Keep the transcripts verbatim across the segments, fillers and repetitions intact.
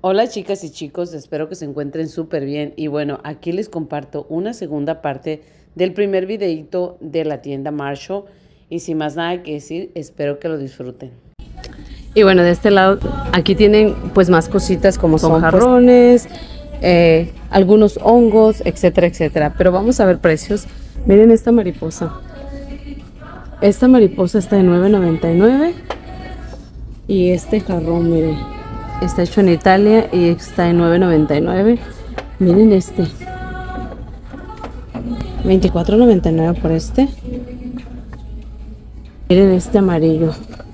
Hola chicas y chicos, espero que se encuentren súper bien y bueno, aquí les comparto una segunda parte del primer videito de la tienda Marshall y sin más nada que decir, espero que lo disfruten. Y bueno, de este lado, aquí tienen pues más cositas como son, son jarrones, eh, algunos hongos, etcétera, etcétera. Pero vamos a ver precios. Miren esta mariposa. Esta mariposa está de nueve noventa y nueve y este jarrón, miren, está hecho en Italia y está en nueve noventa y nueve. Miren este, veinticuatro noventa y nueve por este. Miren este amarillo,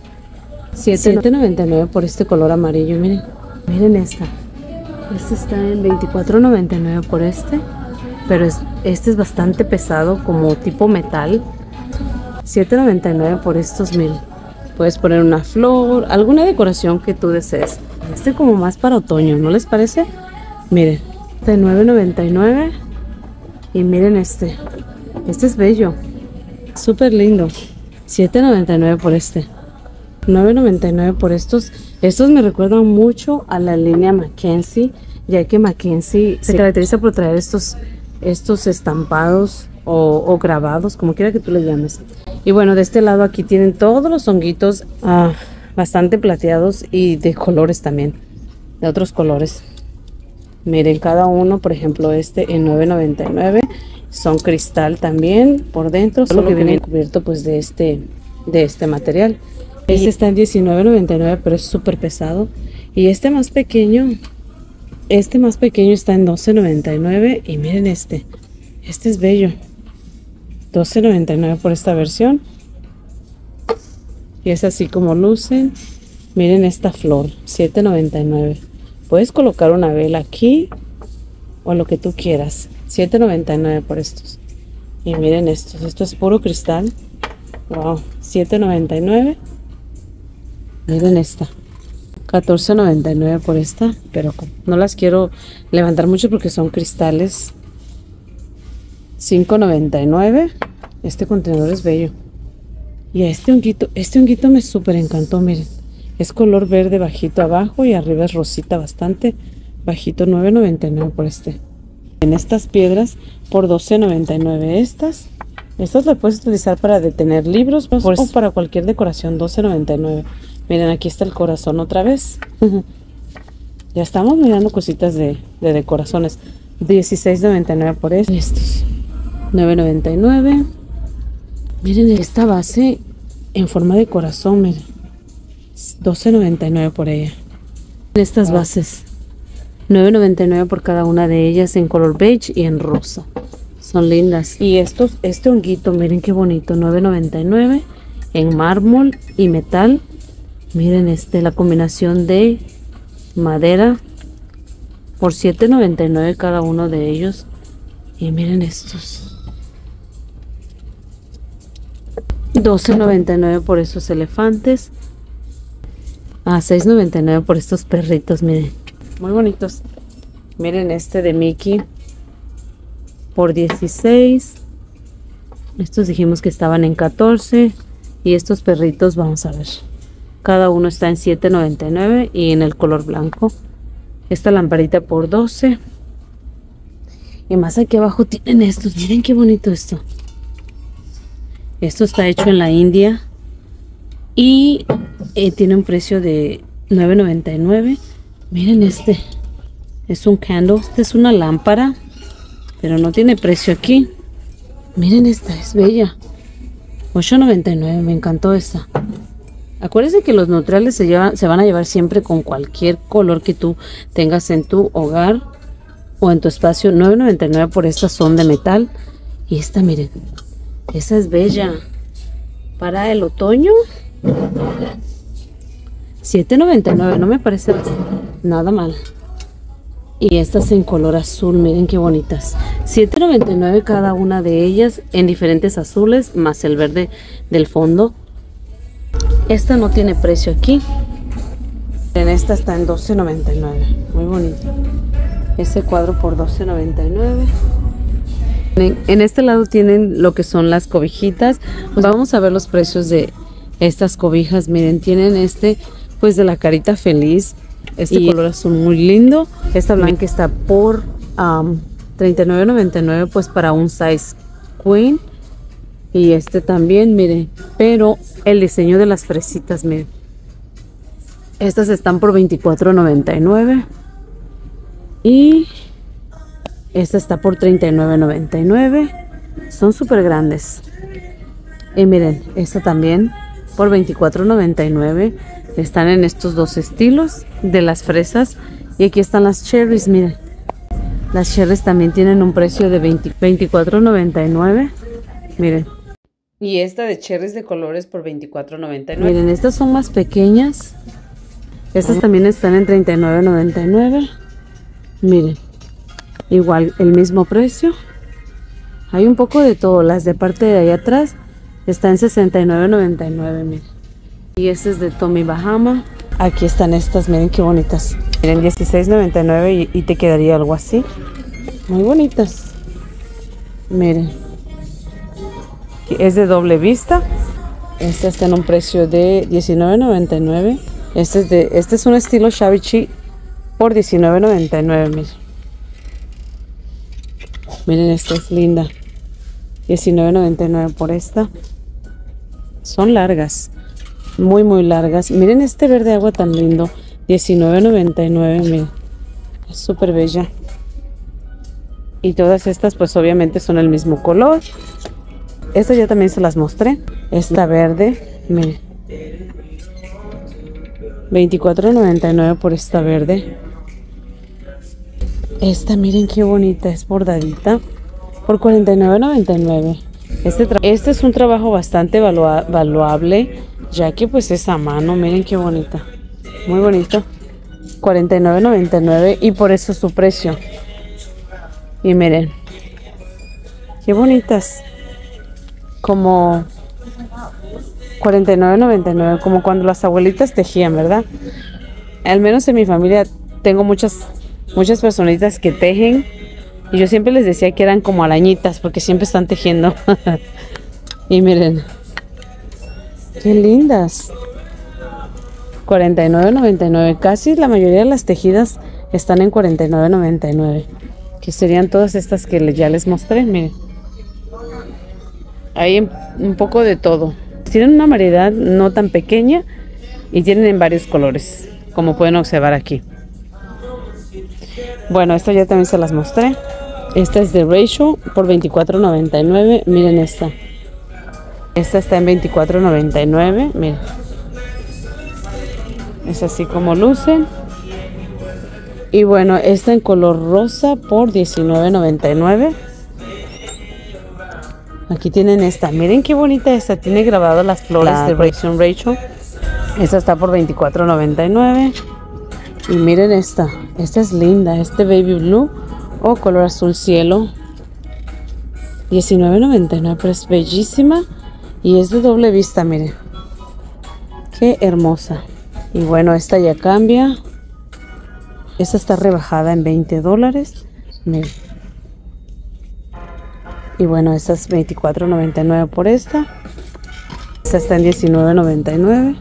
siete noventa y nueve por este color amarillo. Miren, miren esta. Este está en veinticuatro noventa y nueve por este, pero es, este es bastante pesado, como tipo metal. siete noventa y nueve por estos mil. Puedes poner una flor, alguna decoración que tú desees. Este como más para otoño, ¿no les parece? Miren, de nueve noventa y nueve. Y miren este. Este es bello. Súper lindo. siete noventa y nueve por este. nueve noventa y nueve por estos. Estos me recuerdan mucho a la línea Mackenzie, ya que Mackenzie se caracteriza por traer estos, estos estampados o, o grabados, como quiera que tú les llames. Y bueno, de este lado aquí tienen todos los honguitos ah, bastante plateados y de colores también, de otros colores. Miren, cada uno, por ejemplo, este en nueve noventa y nueve, son cristal también por dentro, solo que viene cubierto pues de este, de este material. Este está en diecinueve noventa y nueve, pero es súper pesado. Y este más pequeño, este más pequeño está en doce noventa y nueve. Y miren este, este es bello. doce noventa y nueve por esta versión. Y es así como lucen. Miren esta flor, siete noventa y nueve. Puedes colocar una vela aquí o lo que tú quieras. siete noventa y nueve por estos. Y miren estos, esto es puro cristal. Wow, siete noventa y nueve. Miren esta, catorce noventa y nueve por esta, pero no las quiero levantar mucho porque son cristales. cinco noventa y nueve. Este contenedor es bello. Y a este honguito, este honguito me súper encantó, miren. Es color verde bajito abajo y arriba es rosita bastante bajito, nueve noventa y nueve por este. En estas piedras por doce noventa y nueve estas. Estas las puedes utilizar para detener libros pues, o para cualquier decoración, doce noventa y nueve. Miren, aquí está el corazón otra vez. Ya estamos mirando cositas de, de decoraciones. dieciséis noventa y nueve por estos. Estos. nueve noventa y nueve. Miren esta base en forma de corazón, miren. doce noventa y nueve por ella. Estas bases. nueve noventa y nueve por cada una de ellas en color beige y en rosa. Son lindas. Y estos, este honguito, miren qué bonito. nueve noventa y nueve en mármol y metal. Miren este, la combinación de madera por siete noventa y nueve cada uno de ellos. Y miren estos, doce noventa y nueve por esos elefantes. A seis noventa y nueve por estos perritos, miren, muy bonitos. Miren este de Mickey por dieciséis. Estos dijimos que estaban en catorce. Y estos perritos, vamos a ver, cada uno está en siete noventa y nueve y en el color blanco. Esta lamparita por doce. Y más aquí abajo tienen estos. Miren qué bonito esto. Esto está hecho en la India. Y eh, tiene un precio de nueve noventa y nueve. Miren este. Es un candle. Esta es una lámpara. Pero no tiene precio aquí. Miren esta. Es bella. ocho noventa y nueve. Me encantó esta. Acuérdense que los neutrales se, llevan, se van a llevar siempre con cualquier color que tú tengas en tu hogar o en tu espacio. nueve noventa y nueve por estas son de metal. Y esta, miren, esa es bella para el otoño. siete noventa y nueve, no me parece nada mal. Y estas en color azul, miren qué bonitas. siete noventa y nueve cada una de ellas en diferentes azules, más el verde del fondo. Esta no tiene precio aquí. En esta está en doce noventa y nueve. Muy bonito. Este cuadro por doce noventa y nueve. En, en este lado tienen lo que son las cobijitas. Pues vamos a ver los precios de estas cobijas. Miren, tienen este pues de la carita feliz. Este y color azul muy lindo. Esta blanca está por um, treinta y nueve noventa y nueve, pues para un size queen. Y este también, miren, pero el diseño de las fresitas, miren. Estas están por veinticuatro noventa y nueve. Y esta está por treinta y nueve noventa y nueve. Son súper grandes. Y miren, esta también por veinticuatro noventa y nueve. Están en estos dos estilos de las fresas. Y aquí están las cherries, miren. Las cherries también tienen un precio de veinticuatro noventa y nueve. Miren. Y esta de cherries de colores por veinticuatro noventa y nueve. Miren, estas son más pequeñas. Estas uh-huh. también están en treinta y nueve noventa y nueve. Miren. Igual el mismo precio. Hay un poco de todo. Las de parte de ahí atrás están en sesenta y nueve noventa y nueve. Miren. Y este es de Tommy Bahama. Aquí están estas. Miren qué bonitas. Miren, dieciséis noventa y nueve y, y te quedaría algo así. Muy bonitas. Miren. Es de doble vista. Este está en un precio de diecinueve noventa y nueve. Este es de este es un estilo shabby chic por diecinueve noventa y nueve. Miren. Miren, esta es linda. diecinueve noventa y nueve por esta. Son largas. Muy muy largas. Miren este verde agua tan lindo. diecinueve noventa y nueve. Miren. Es súper bella. Y todas estas pues obviamente son el mismo color. Esta ya también se las mostré. Esta verde, miren. veinticuatro noventa y nueve por esta verde. Esta, miren qué bonita, es bordadita. Por cuarenta y nueve noventa y nueve. Este, este es un trabajo bastante valua valuable, ya que pues es a mano. Miren qué bonita. Muy bonito. cuarenta y nueve noventa y nueve y por eso su precio. Y miren. Qué bonitas. Como cuarenta y nueve noventa y nueve, como cuando las abuelitas tejían, ¿verdad? Al menos en mi familia tengo muchas muchas personitas que tejen y yo siempre les decía que eran como arañitas porque siempre están tejiendo. Y miren, qué lindas. cuarenta y nueve noventa y nueve, casi la mayoría de las tejidas están en cuarenta y nueve noventa y nueve, que serían todas estas que ya les mostré. Miren. Hay un poco de todo. Tienen una variedad no tan pequeña y tienen en varios colores, como pueden observar aquí. Bueno, esta ya también se las mostré. Esta es de Rachel por veinticuatro noventa y nueve. Miren esta. Esta está en veinticuatro noventa y nueve. Miren. Es así como lucen. Y bueno, esta en color rosa por diecinueve noventa y nueve. Aquí tienen esta. Miren qué bonita esta. Tiene grabado las flores la de Rachel Rachel. Esta está por veinticuatro noventa y nueve. Y miren esta. Esta es linda. Este baby blue o color azul cielo. diecinueve noventa y nueve. Pero es bellísima. Y es de doble vista. Miren. Qué hermosa. Y bueno, esta ya cambia. Esta está rebajada en veinte dólares. Miren. Y bueno, esta es veinticuatro noventa y nueve por esta. Esta está en diecinueve noventa y nueve.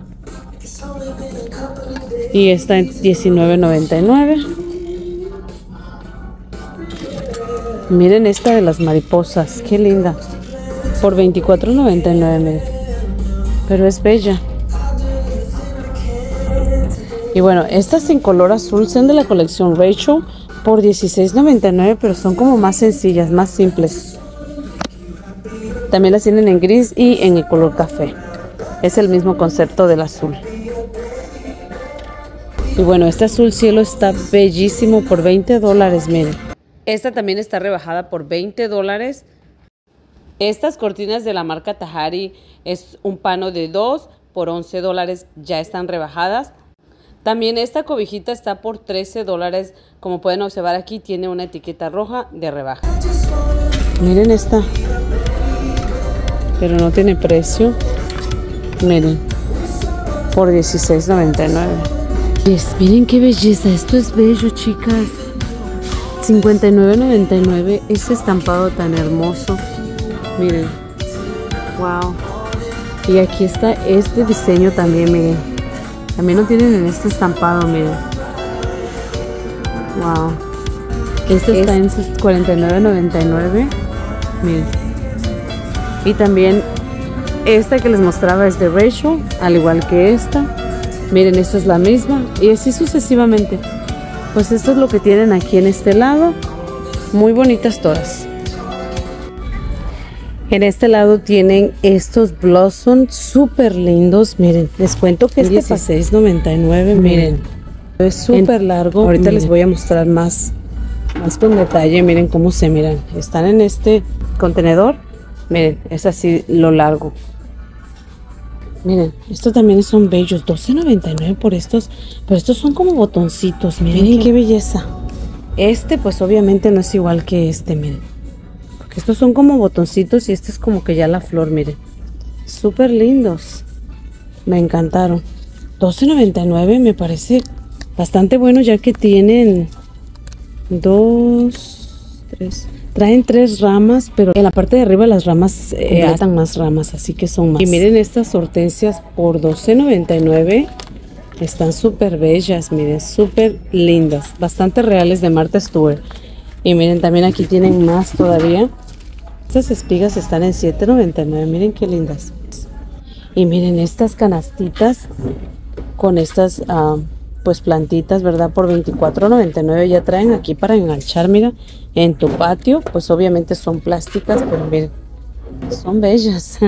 Y esta en diecinueve noventa y nueve. Miren esta de las mariposas. Qué linda. Por veinticuatro noventa y nueve, miren. Pero es bella. Y bueno, estas en color azul son de la colección Rachel por dieciséis noventa y nueve, pero son como más sencillas, más simples. También las tienen en gris y en el color café. Es el mismo concepto del azul. Y bueno, este azul cielo está bellísimo por veinte dólares, miren. Esta también está rebajada por veinte dólares. Estas cortinas de la marca Tahari es un pano de dos por once dólares, ya están rebajadas. También esta cobijita está por trece dólares. Como pueden observar aquí, tiene una etiqueta roja de rebaja. Miren esta. Pero no tiene precio. Miren. Por dieciséis noventa y nueve. Yes, miren qué belleza. Esto es bello, chicas. cincuenta y nueve noventa y nueve. Ese estampado tan hermoso. Miren. Wow. Y aquí está este diseño también, miren. También lo tienen en este estampado, miren. Wow. Este está en cuarenta y nueve noventa y nueve. Miren. Y también esta que les mostraba es de Rachel, al igual que esta. Miren, esta es la misma. Y así sucesivamente. Pues esto es lo que tienen aquí en este lado. Muy bonitas todas. En este lado tienen estos blossoms súper lindos. Miren, les cuento que este dieciséis noventa y nueve. Miren, es súper largo. Ahorita miren. Les voy a mostrar más, más con detalle. Miren cómo se miran. Están en este contenedor. Miren, es así lo largo. Miren, estos también son bellos. doce noventa y nueve por estos. Pero estos son como botoncitos. Miren, miren qué belleza. Este pues obviamente no es igual que este. Miren. Estos son como botoncitos y este es como que ya la flor, miren. Súper lindos. Me encantaron. doce noventa y nueve me parece bastante bueno, ya que tienen dos, tres. Traen tres ramas, pero en la parte de arriba las ramas eh, atan más ramas, así que son más. Y miren estas hortensias por doce noventa y nueve. Están súper bellas, miren, súper lindas. Bastante reales de Martha Stewart. Y miren, también aquí tienen más todavía. Estas espigas están en siete noventa y nueve. Miren qué lindas. Y miren estas canastitas con estas uh, pues plantitas, ¿verdad? Por veinticuatro noventa y nueve. Ya traen aquí para enganchar, mira, en tu patio. Pues obviamente son plásticas, pero miren, son bellas.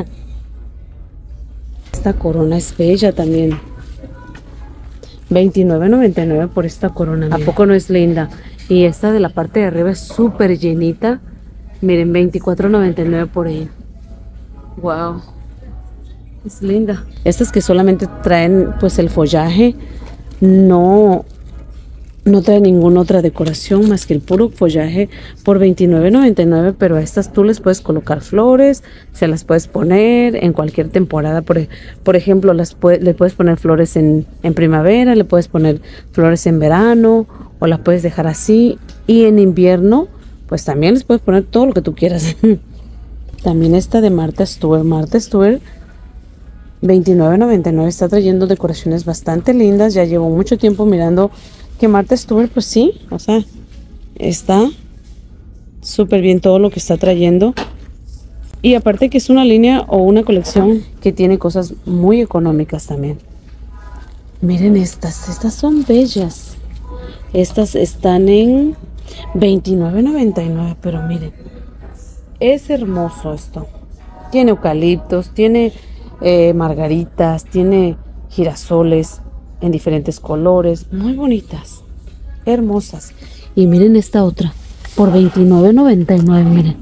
Esta corona es bella también. veintinueve noventa y nueve por esta corona. Miren. ¿A poco no es linda? Y esta de la parte de arriba es súper llenita. Miren, veinticuatro noventa y nueve por ella. Wow. Es linda. Estas que solamente traen pues el follaje. No, no trae ninguna otra decoración más que el puro follaje por veintinueve noventa y nueve. Pero a estas tú les puedes colocar flores. Se las puedes poner en cualquier temporada. Por, por ejemplo, las puede, le puedes poner flores en, en primavera. Le puedes poner flores en verano. O las puedes dejar así. Y en invierno, pues también les puedes poner todo lo que tú quieras. También esta de Martha Stewart. Martha Stewart, veintinueve noventa y nueve. Está trayendo decoraciones bastante lindas. Ya llevo mucho tiempo mirando que Martha Stewart, pues sí, o sea, está súper bien todo lo que está trayendo. Y aparte que es una línea o una colección que tiene cosas muy económicas también. Miren estas, estas son bellas. Estas están en veintinueve noventa y nueve, pero miren, es hermoso esto. Tiene eucaliptos, tiene eh, margaritas, tiene girasoles en diferentes colores, muy bonitas, hermosas. Y miren esta otra, por veintinueve noventa y nueve, miren.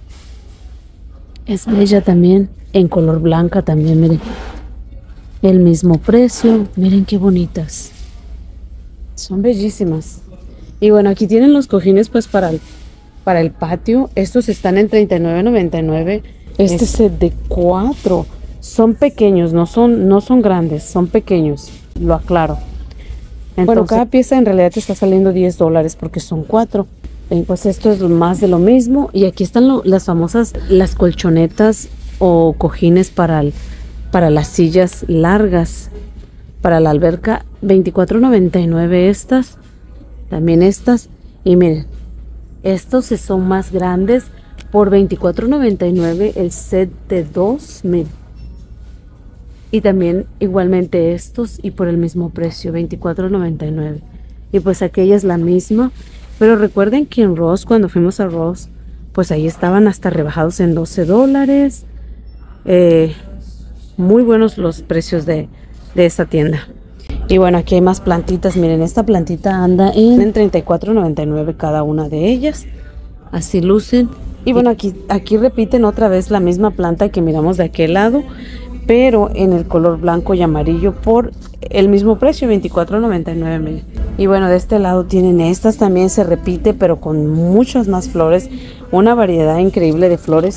Es bella también, en color blanca también, miren. El mismo precio, miren qué bonitas. Son bellísimas. Y bueno, aquí tienen los cojines pues para el, para el patio. Estos están en treinta y nueve noventa y nueve. Este set de cuatro. Son pequeños, no son, no son grandes, son pequeños. Lo aclaro. Entonces, bueno, cada pieza en realidad te está saliendo diez dólares porque son cuatro. Y pues esto es más de lo mismo. Y aquí están lo, las famosas, las colchonetas o cojines para, el, para las sillas largas. Para la alberca, veinticuatro noventa y nueve estas. También estas. Y miren, estos son más grandes por veinticuatro noventa y nueve el set de dos. Miren. Y también igualmente estos y por el mismo precio, veinticuatro noventa y nueve. Y pues aquella es la misma. Pero recuerden que en Ross, cuando fuimos a Ross, pues ahí estaban hasta rebajados en doce dólares. Eh, muy buenos los precios de, de esta tienda. Y bueno, aquí hay más plantitas. Miren, esta plantita anda en, en treinta y cuatro noventa y nueve cada una de ellas. Así lucen. Y bueno, aquí, aquí repiten otra vez la misma planta que miramos de aquel lado, pero en el color blanco y amarillo por el mismo precio, veinticuatro noventa y nueve. Miren. Y bueno, de este lado tienen estas, también se repite, pero con muchas más flores. Una variedad increíble de flores.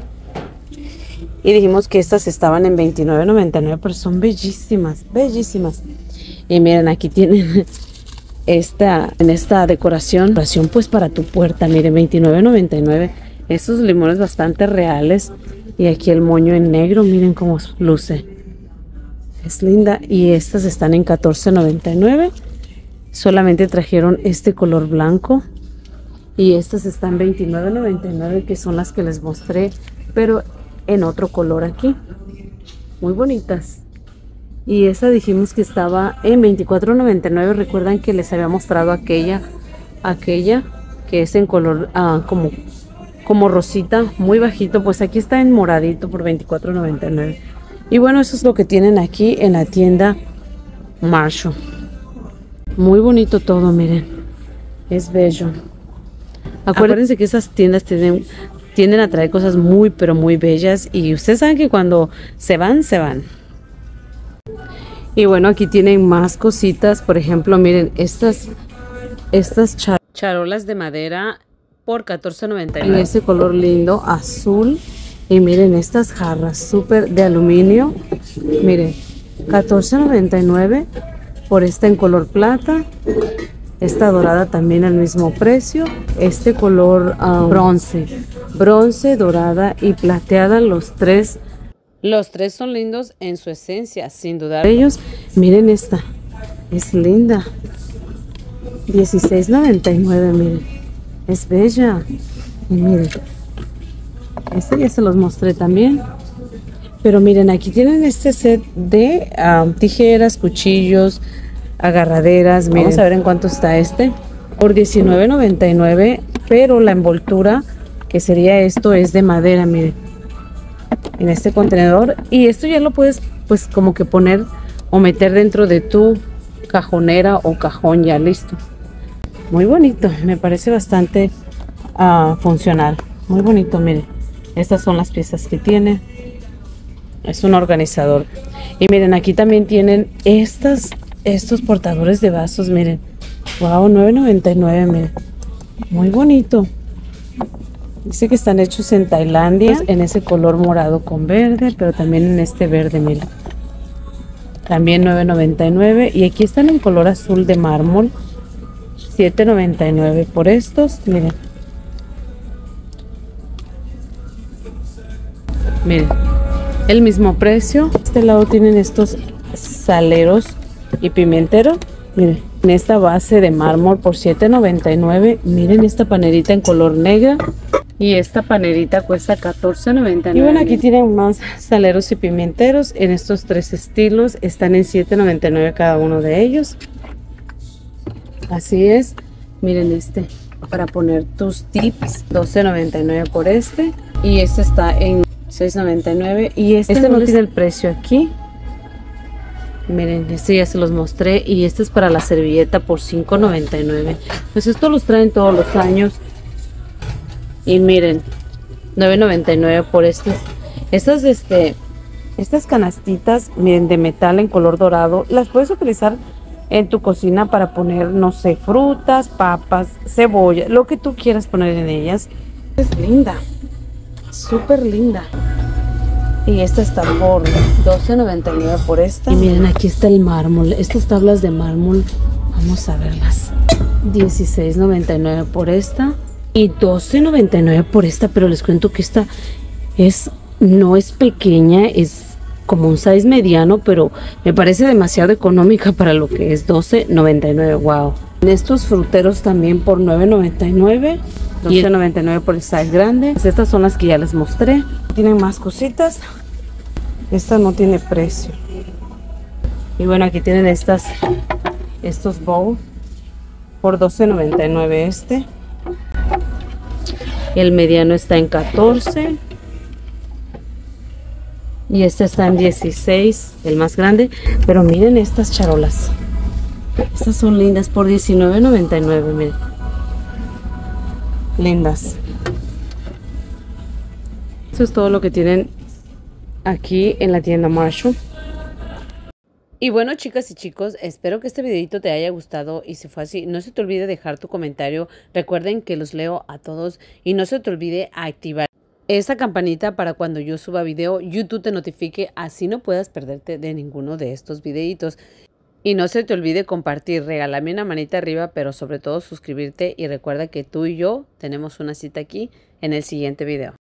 Y dijimos que estas estaban en veintinueve noventa y nueve, pero son bellísimas, bellísimas. Y miren, aquí tienen esta, en esta decoración, decoración pues para tu puerta. Miren, veintinueve noventa y nueve. Estos limones bastante reales. Y aquí el moño en negro, miren cómo luce. Es linda. Y estas están en catorce noventa y nueve. solamente trajeron este color blanco. Y estas están veintinueve noventa y nueve, que son las que les mostré, pero en otro color aquí. Muy bonitas. Y esa dijimos que estaba en veinticuatro noventa y nueve. Recuerdan que les había mostrado aquella, aquella que es en color uh, como, como rosita, muy bajito. Pues aquí está en moradito por veinticuatro noventa y nueve. Y bueno, eso es lo que tienen aquí en la tienda Marshall. Muy bonito todo, miren. Es bello. Acuérdense que esas tiendas tienen, tienden a traer cosas muy, pero muy bellas. Y ustedes saben que cuando se van, se van. Y bueno, aquí tienen más cositas. Por ejemplo, miren, estas, estas char charolas de madera por catorce noventa y nueve. En ese color lindo, azul. Y miren estas jarras súper de aluminio. Miren, catorce noventa y nueve por esta en color plata. Esta dorada también al mismo precio. Este color um, bronce. Bronce, dorada y plateada. Los tres. Los tres son lindos en su esencia, sin dudar. Ellos, miren esta. Es linda. dieciséis noventa y nueve, miren. Es bella. Y miren. Este ya se los mostré también. Pero miren, aquí tienen este set de um, tijeras, cuchillos, agarraderas. Miren. Vamos a ver en cuánto está este. Por diecinueve noventa y nueve, pero la envoltura, que sería esto, es de madera, miren. En este contenedor. Y esto ya lo puedes, pues, como que poner o meter dentro de tu cajonera o cajón ya listo. Muy bonito, me parece bastante uh, funcional. Muy bonito, miren. Estas son las piezas que tiene. Es un organizador. Y miren, aquí también tienen estas, estos portadores de vasos, miren. Wow, nueve noventa y nueve, miren. Muy bonito. Dice que están hechos en Tailandia, en ese color morado con verde, pero también en este verde, miren. También nueve noventa y nueve. Y aquí están en color azul de mármol. siete noventa y nueve por estos, miren. Miren, el mismo precio. Este lado tienen estos saleros y pimentero. Miren, en esta base de mármol por siete noventa y nueve. Miren esta panerita en color negra. Y esta panerita cuesta catorce noventa y nueve. Y bueno, aquí tienen más saleros y pimenteros en estos tres estilos. Están en siete noventa y nueve cada uno de ellos. Así es. Miren este, para poner tus tips. doce noventa y nueve por este. Y este está en seis noventa y nueve. Y este, este no les... tiene el precio aquí. Miren, este ya se los mostré. Y este es para la servilleta por cinco noventa y nueve. Pues esto los traen todos los años. Y miren, nueve noventa y nueve por estos. Estas, este, estas canastitas, miren, de metal en color dorado. Las puedes utilizar en tu cocina para poner, no sé, frutas, papas, cebolla, lo que tú quieras poner en ellas. Es linda, súper linda. Y esta está por doce noventa y nueve por esta. Y miren, aquí está el mármol. Estas tablas de mármol, vamos a verlas. dieciséis noventa y nueve por esta. Y doce noventa y nueve por esta. Pero les cuento que esta es, no es pequeña, es como un size mediano, pero me parece demasiado económica para lo que es doce noventa y nueve. Wow. En estos fruteros también por nueve noventa y nueve. doce noventa y nueve por el size grande. Pues estas son las que ya les mostré. Tienen más cositas. Esta no tiene precio. Y bueno, aquí tienen estas, estos bowls por doce noventa y nueve este. El mediano está en catorce. Y este está en dieciséis, el más grande. Pero miren estas charolas. Estas son lindas por diecinueve noventa y nueve, miren. Lindas. Eso es todo lo que tienen aquí en la tienda Marshall. Y bueno, chicas y chicos, espero que este videito te haya gustado, y si fue así, no se te olvide dejar tu comentario. Recuerden que los leo a todos, y no se te olvide activar esa campanita para cuando yo suba video, YouTube te notifique, así no puedas perderte de ninguno de estos videitos. Y no se te olvide compartir, regálame una manita arriba, pero sobre todo suscribirte, y recuerda que tú y yo tenemos una cita aquí en el siguiente video.